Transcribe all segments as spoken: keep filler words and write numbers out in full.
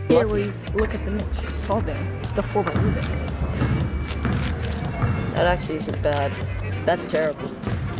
Here we look at the Mitch solving the four by Rubik. That actually isn't bad. That's terrible.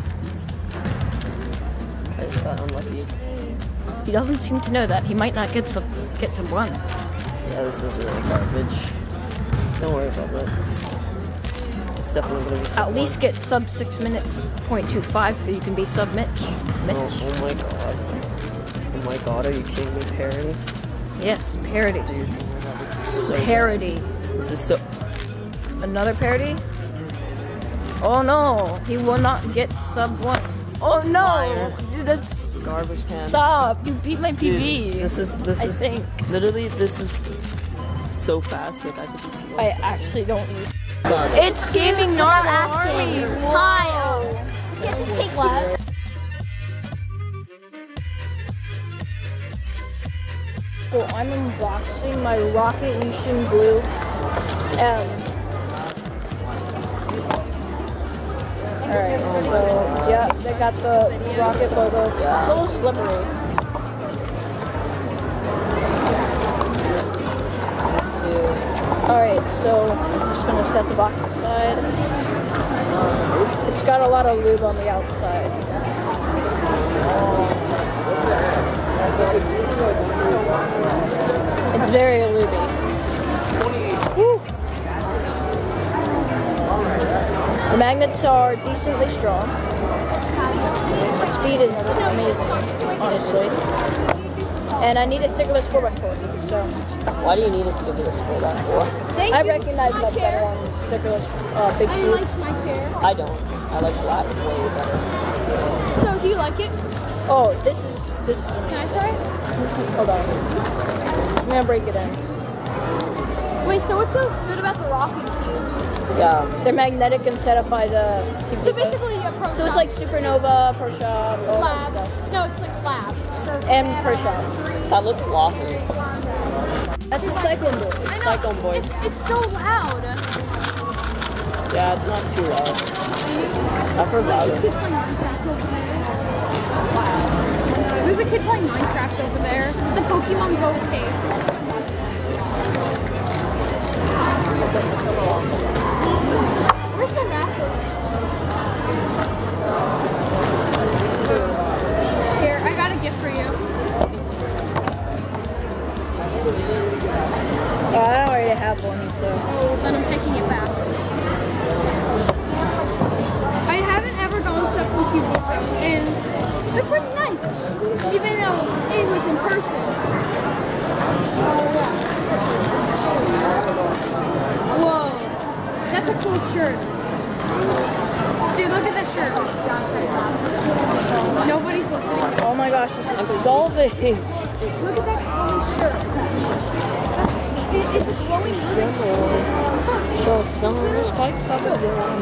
I just got unlucky. He doesn't seem to know that. He might not get to get to run. Yeah, this is really garbage. Don't worry about that. It's definitely gonna be sub At least get sub six minutes point two five so you can be sub Mitch. Mitch. Oh, oh my god. Oh my god, are you kidding me? Parody? Yes, parody. Dude, oh my god, this is so parody. Bad. This is so... Another parody? Oh no, he will not get sub one. Oh no! Liar. Dude, that's... Garbage can. Stop! You beat my P V. Dude, this is... This I is... think. Literally, this is so fast that I could just... I actually don't use... It's Gaming Narwhal Army! Hi! Oh. This kid just takes you. So I'm unboxing my Rocket Yushin Blue M. Alright, so yeah, they got the Rocket logo. It's a little slippery. Alright, so I'm just gonna set the box aside. It's got a lot of lube on the outside. It's very lubey. Woo. The magnets are decently strong. The speed is amazing, honestly. And I need a Stickerless four by four, so... Why do you need a Stickerless four by four? Thank I you. recognize my much chair. better on Stickerless uh, big I food. like my chair. I don't. I like black way better. So, do you like it? Oh, this is this is Can I amazing. try it? Hold on. I'm gonna break it in. Wait, so what's so good about the rocking cubes? Yeah. They're magnetic and set up by the T V. So basically a Pro So it's Shop. like Supernova, Pro Shop, all that Labs. stuff. No, it's like labs. And Pro Shop. That looks lawful. That's a Cyclone board. I know. Cyclone Boys. It's, it's so loud. Yeah, it's not too loud. I forgot There's a it. kid playing Minecraft over there. Wow. There's a kid playing Minecraft over there. The Pokemon Go cave. Where's the rapper? Here, I got a gift for you. Oh, I already have one, so. Then I'm taking it back. I haven't ever gone to Pokey before, and they're pretty nice, even though it was in person. Whoa, that's a cool shirt. Dude, look at that shirt. Nobody's listening. Oh my gosh, this I'm is so solving. Look at that cool shirt. It, it's a glowing shirt. So someone's quite covered.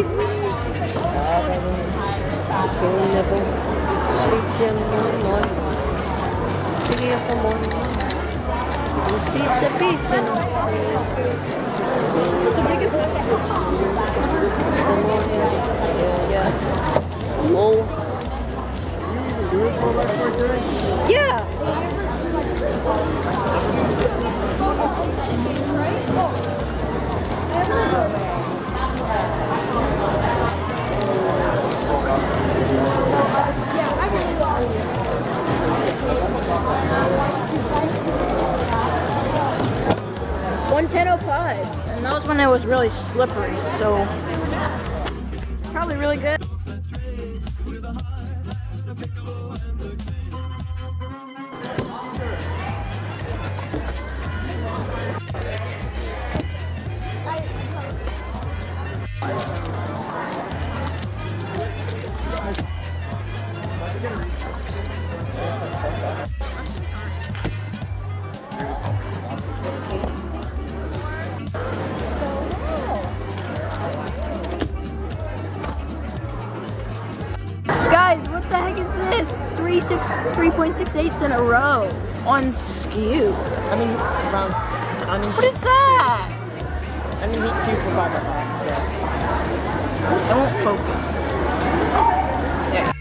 To nibble, sweet gem, one, picking up a morning. Piece of pizza. It's the biggest one. Someone, yeah, yeah. Oh. yeah. one ten oh five, and that was when it was really slippery, so probably really good. Guys, what the heck is this? Three six three point six eights in a row on skew. I mean, around. I mean, What is that? I mean, heat two for five o'clock, so. I won't focus. Yeah.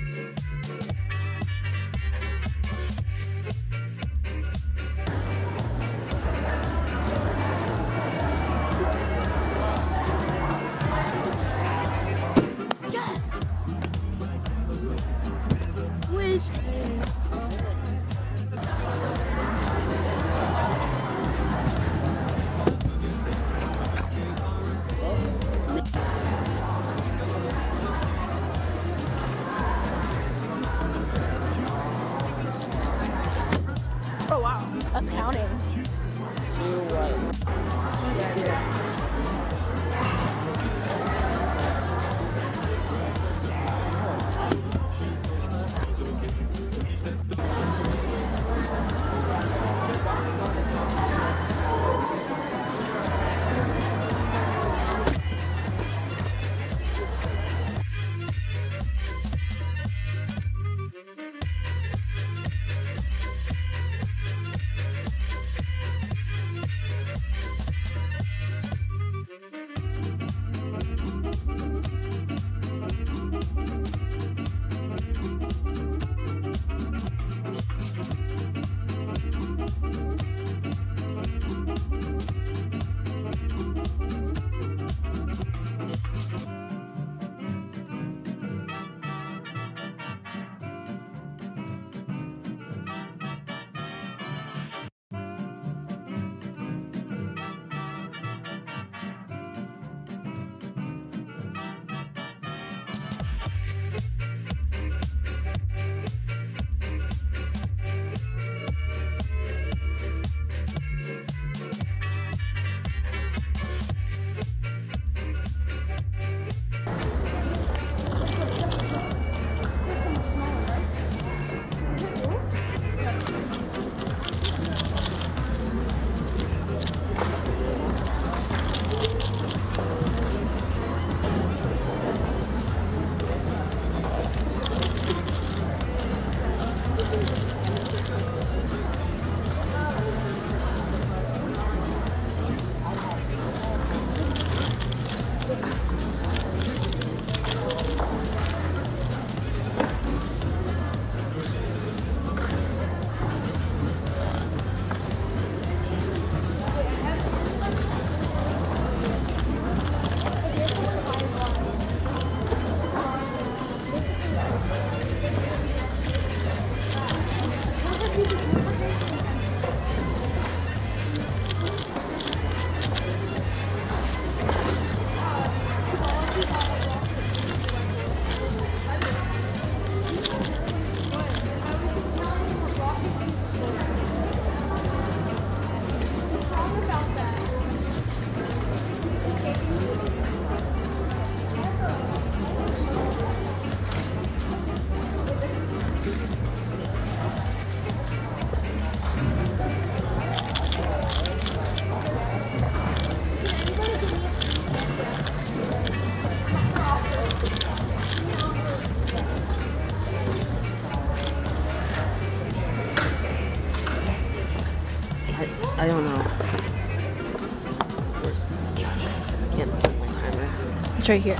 I don't know. Where's... I can't find my timer. It's right here.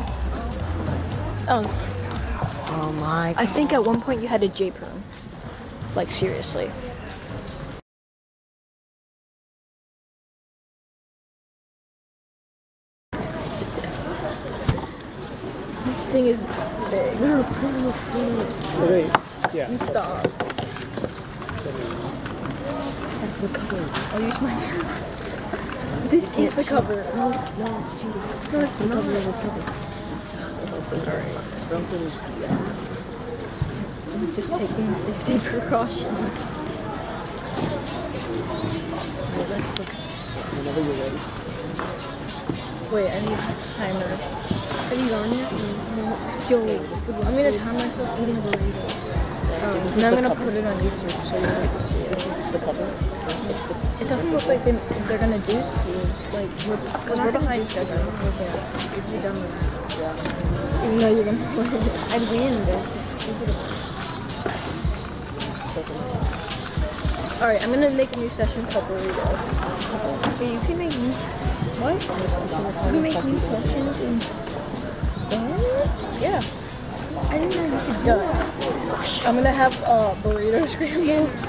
That was. Oh my. I think at one point you had a J perm. Like seriously. This thing is big. Wait, yeah. Stop. The cover. I'll use my phone. This is the cover. No, no, it's cheating. No, it's the not. cover of the cover. Alright. I'm just taking safety precautions. Well, let's look. Whenever you're ready. Wait, I need a timer. Have you gone yet? No. Yo, I'm gonna time myself eating burritos. Um, This is and I'm the gonna cover. put it on YouTube so you can see it. This is the cover. So if it's It doesn't look like they, they're gonna do you. Like, we're, because we're behind schedule. We're done with it. Even though you're gonna win. I'd win. This is stupid. Alright, I'm gonna make a new session called burrito. Yeah, you can make new. What? You can make new sessions in. Yeah. I didn't know you could do that. I'm gonna have uh, burrito scrambles.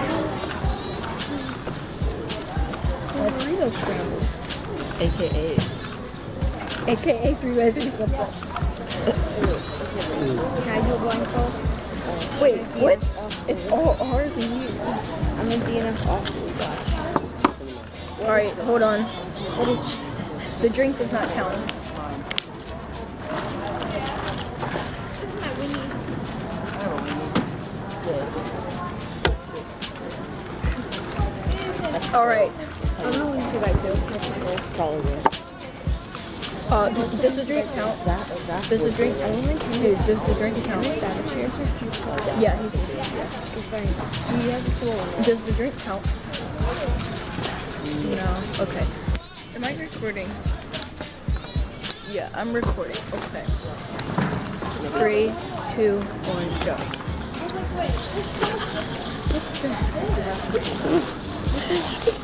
Burrito scrambles. A K A. A K A three by three subsets. Can I do a blindfold? Wait, what? It's all R's and U's. I'm in D N F off. Alright, hold on. What is... The drink does not count. This is my Winnie. Alright. I'm gonna win two by two. Probably. Uh, does, does the drink count? Zach, Zach Does the was- drink... Dude, does the drink count? Yeah, he's... Yeah. Does the drink count? No. Okay. Am I recording? Yeah, I'm recording. Okay. Three, two, one, go. This is...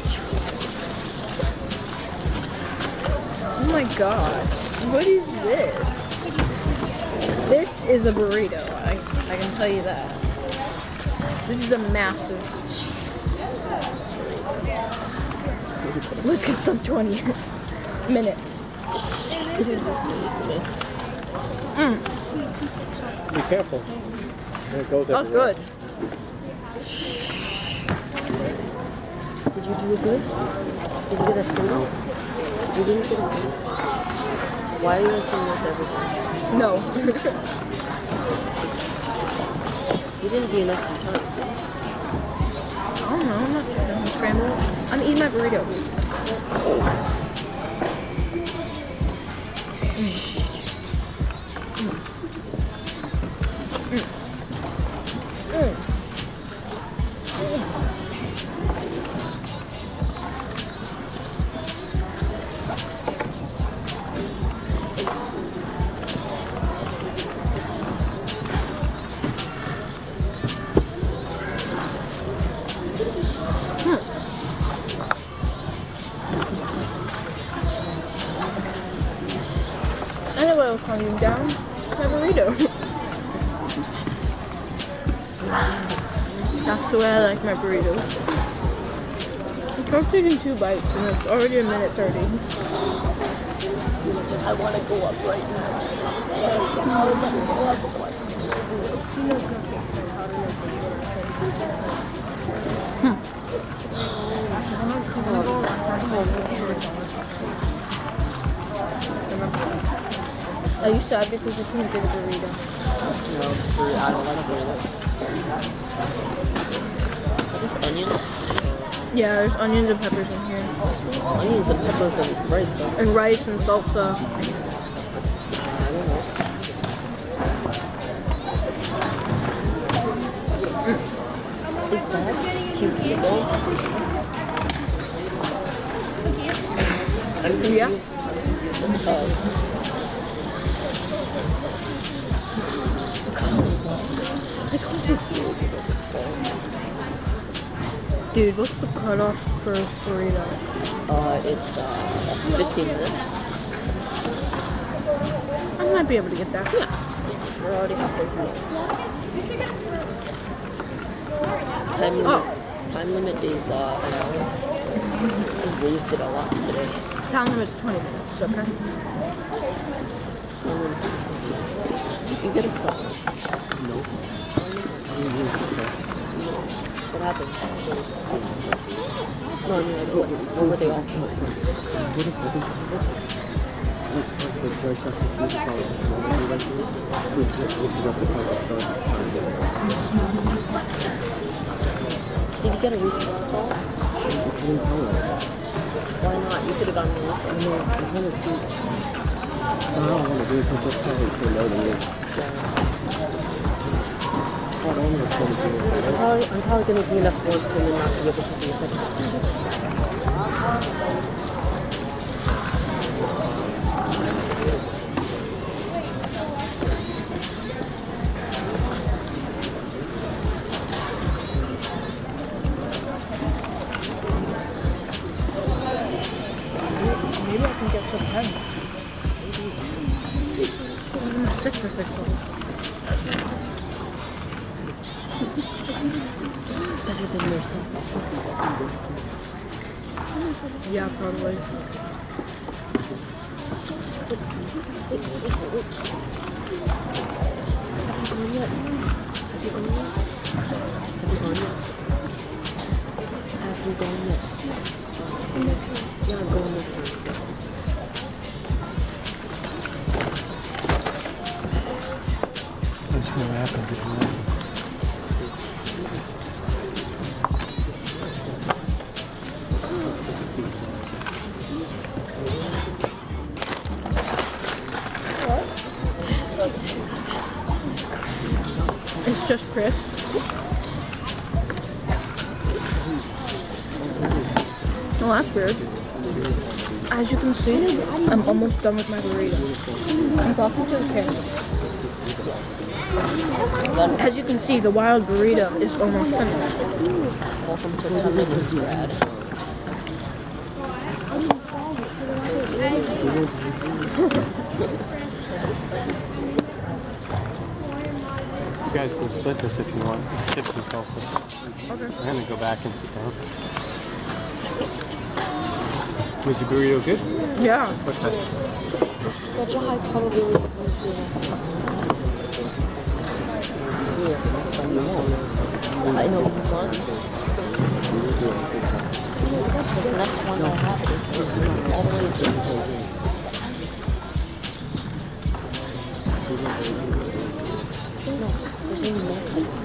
Oh my god. What is this? This is a burrito. I, I can tell you that. This is a massive... Let's get some twenty minutes. Mm, Be careful. It goes that's everywhere. good. Did you do good? Did you get a single? You didn't get a single? Why are you not saying no to everything? No. You didn't D N F three times, so. I don't know. I'm not trying to scramble. I'm eating my burrito. I know what will calm you down. My burrito. That's the way I like my burritos. I toasted in two bites and it's already a minute thirty. I want to go up right Are you sad because you couldn't get a burrito? No, just for, I don't like burritos. Is this onion? Yeah, there's onions and peppers in here. Onions and peppers and rice, so. And rice and salsa. I don't know. Is that cucumber? I'm Yeah. confused. Uh, I call this balls. Dude, what's the cutoff for burrito? Uh, it's uh, fifteen minutes. I might be able to get that. Yeah. We're already halfway through. Time limit, Oh. time limit is uh, an hour. I raised it a lot today. Time limit's twenty minutes, okay? Um, you get a sub. No. What happened? No, I mean, like, what, what were they offering? Did you get a resource salt? Why not? You could have gotten a resource. I don't want to do something that's probably too low to me. I'm probably, I'm probably going to do enough work for me not to be able to do second. Maybe I can get to ten. Six for six. It's better than your son. Yeah, probably. Have you gone yet? Have you gone yet? Have you gone yet? Yeah, I'm going next week. That's what happens if you want. It's just Chris. Oh, that's weird. As you can see, I'm almost done with my burrito. I'm talking to the camera. As you can see, the wild burrito is almost finished. Welcome to the Netherlands, grad. You guys can split this if you want. Skip this also. Okay. I'm gonna go back and sit down. Was your burrito good? Yeah. Okay. Such a high probability of I know one. This next one I have to take all the way to No, there's even more.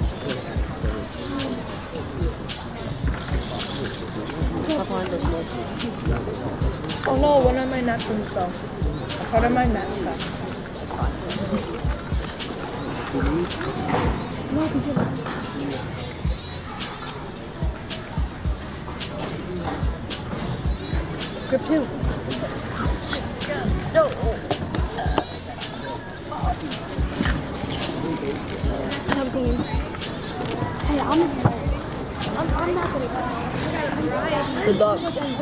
I find there's more. Oh no, one of my napkins fell. Part of my mat fell. Grip two. I'm thinking, hey, I'm, I'm, I'm not gonna go. Good luck.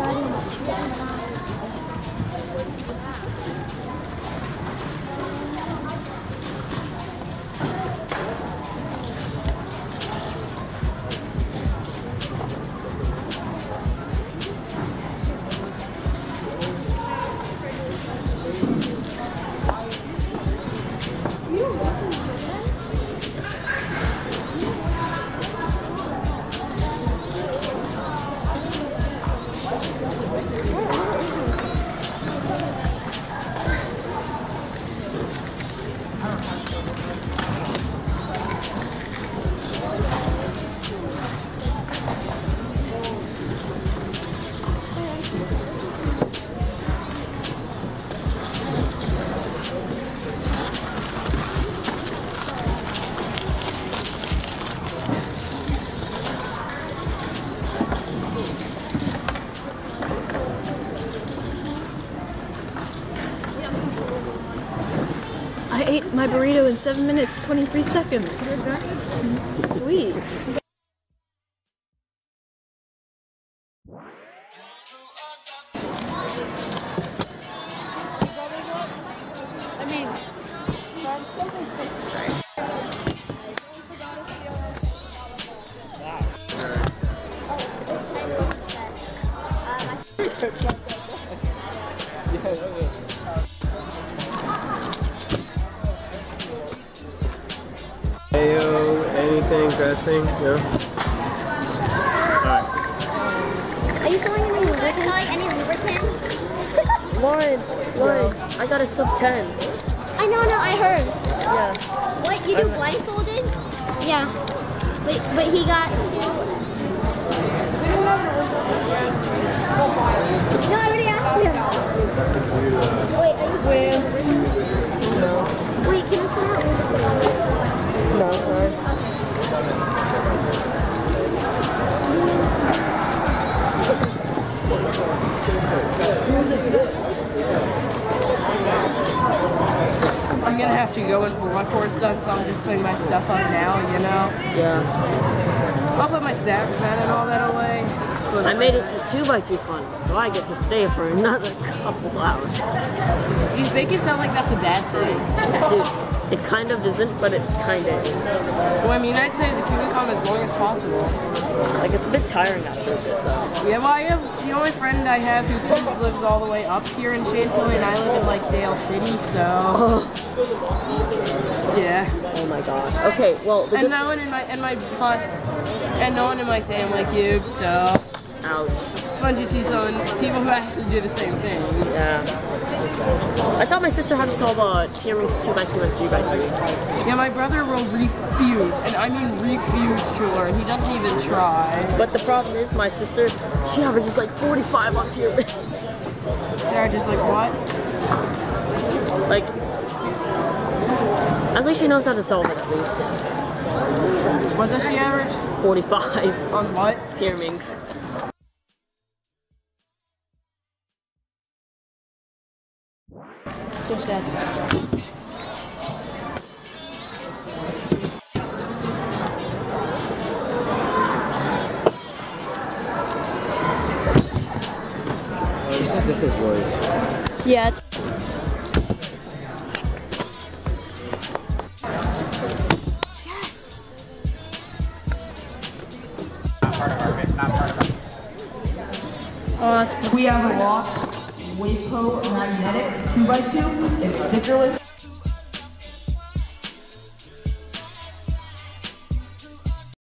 I ate my burrito in seven minutes, twenty-three seconds. Sweet. mayo, anything, dressing? No? Alright. Are you selling any lubricants? Like any lubricants? Lauren, Lauren, I got a sub ten. I know, no, I heard. Yeah. What, you do blindfolded? Yeah. Wait, but he got... No, I already asked him. Wait, are you... Where? No. Wait, can you come out? No, sorry. I'm gonna have to go before my four's done, so I'm just putting my stuff up now, you know? Yeah. I'll put my snap pen and all that away. I made it to two by two fun, so I get to stay for another couple hours. You make it sound like that's a bad thing. Dude, it kind of isn't, but it kind of is. Well, I mean, I'd say as a Cuban com as long as possible. Like, it's a bit tiring after a bit, though. Yeah, well, I have, the only friend I have who Cubes lives all the way up here in Chantilly, and I live in, like, Dale City, so... Oh. Yeah. Oh my gosh. Okay, well... The and no one in my, and my, uh, and no one in my family Cubes, so... Ouch. It's fun to see someone, people who actually do the same thing. Yeah. I taught my sister how to solve uh, Pyraminx two by two and three by three. Yeah, my brother will refuse, and I mean refuse to learn. He doesn't even try. But the problem is, my sister, she averages like forty-five on Pyraminx. Sarah just like, what? Like, at least she knows how to solve it, at least. What does she average? forty-five. On what? Pyraminx. Just that. She says this is yours. Yeah. It's Oh, that's We have a lock Waypo magnetic two by two. It's stickerless.